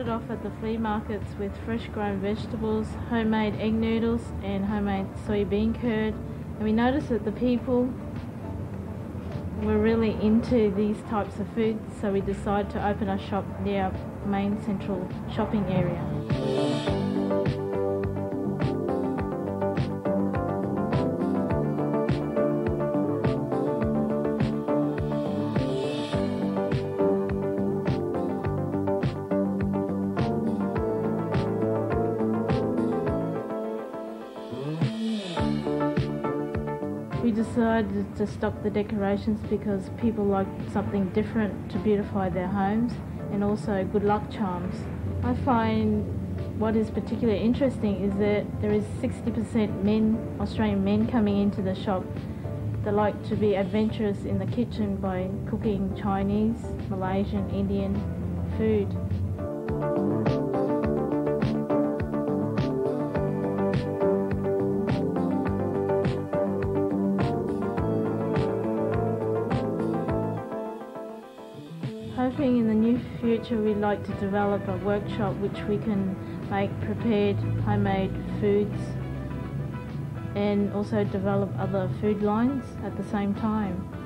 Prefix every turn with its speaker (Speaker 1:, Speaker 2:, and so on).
Speaker 1: started off at the flea markets with fresh grown vegetables, homemade egg noodles and homemade soybean curd, and we noticed that the people were really into these types of foods, so we decided to open a shop near our main central shopping area. We decided to stock the decorations because people like something different to beautify their homes, and also good luck charms. I find what is particularly interesting is that there is 60% men, Australian men, coming into the shop that like to be adventurous in the kitchen by cooking Chinese, Malaysian, Indian food. Hoping in the near future we'd like to develop a workshop which we can make prepared homemade foods and also develop other food lines at the same time.